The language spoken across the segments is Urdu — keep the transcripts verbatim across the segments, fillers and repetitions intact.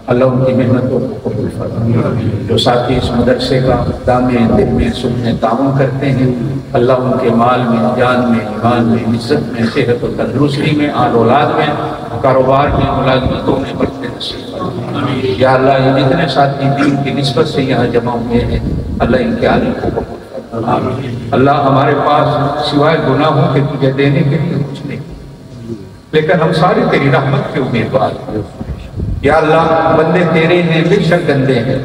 اللہ ان کی محنتوں کو قبول فرما۔ جو ساتھی اس مدرسے کا دامے دل میں سکھ میں تعاون کرتے ہیں، اللہ ان کے مال میں، جان میں، ایمان میں، عزت میں، صحت و تندرستی میں، آل اولاد میں، کاروبار میں، ملازمتوں میں برکت نصیب فرما۔ یا اللہ یہ جتنے ساتھی دین کی نسبت سے یہاں جمع ہوئے ہیں، اللہ ان کے عالم کو قبول فرما۔ اللہ ہمارے پاس سوائے گناہوں کے تجھے دینے کے لیے کچھ نہیں، لیکن ہم سارے تیری رحمت کے امیدوار ہیں۔ یا اللہ بندے تیرے ہیں، بے شک گندے ہیں،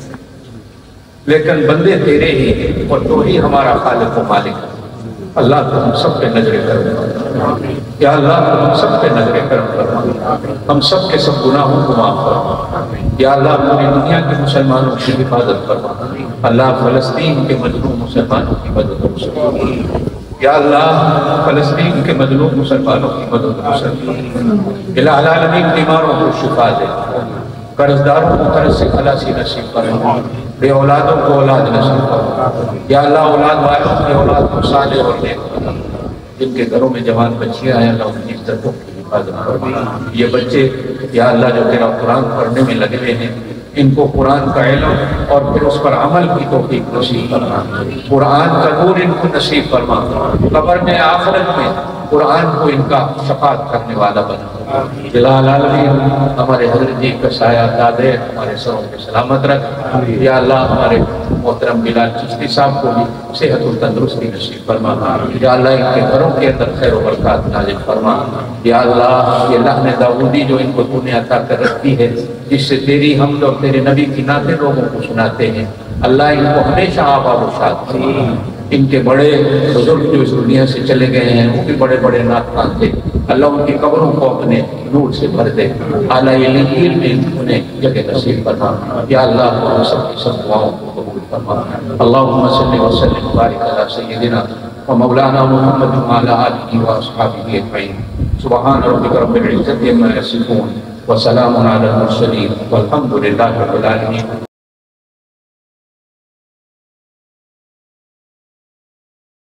لیکن بندے تیرے ہی ہیں اور تو ہی ہمارا خالق و مالک ہے۔ اللہ تو ہم سب پہ نظر کرم فرما۔ یا اللہ تو ہم سب پہ نظر کرم فرما، ہم سب کے سب گناہوں کو معاف فرما۔ یا اللہ پوری دنیا کے مسلمانوں کی حفاظت فرما۔ اللہ فلسطین کے مظلوم مسلمانوں کی مدد فرما۔ یا اللہ فلسطین کے مظلوم مسلمانوں کی مدد فرما۔ الہ العالمین بیماروں کو شفا دے، قرض داروں کو قرض سے خلاصی نصیب فرما، بے اولادوں کو اولاد نصیب فرما۔ یا اللہ اولاد والوں کے اولاد کو صالح اور نیک بنا، جن کے گھروں میں جوان بچیاں ہیں اللہ ان کی عزتوں کی حفاظت فرما۔ یہ بچے یا اللہ جو تیرا قرآن پڑھنے میں لگے ہوئے ہیں، ان کو قرآن کا علم اور پھر اس پر عمل کی توفیق نصیب فرما۔ قرآن کا نور ان کو نصیب فرما، قبر میں آخرت میں قرآن کو ان کا شفاعت کرنے والا بنا۔ الہ العالمین ہمارے حضرت جی کا سایہ دادے ہمارے سروں پہ سلامت رکھ۔ یا اللہ ہمارے محترم بلال چشتی صاحب کو بھی صحت و تندرستی نصیب فرما۔ یا اللہ ان کے گھروں کے اندر خیر و برکات نازل فرما۔ یا اللہ یہ لحن داؤدی جو ان کو تو نے عطا کر رکھی ہے، جس سے تیری حمد اور تیرے نبی کی نعتیں لوگوں کو سناتے ہیں، اللہ ان کو ہمیشہ آباد و شاد فرما۔ ان کے بڑے بزرگ جو اس دنیا سے چلے گئے ہیں وہ بھی بڑے بڑے نعتخوان تھے، اللہ ان کی قبروں کو اپنے نور سے بھر دے، اعلیٰ علین میں انہیں جگہ نصیب فرما۔ یا اللہ ہم سب کی سب دعاؤں کو قبول فرما۔ اللہم صلی وسلم وبارک علی سیدنا و مولانا محمد وعلی آلہ و اصحابہ اجمعین۔ سبحان ربک رب العزت عما یصفون وسلام علی المرسلین والحمد للہ رب العالمین۔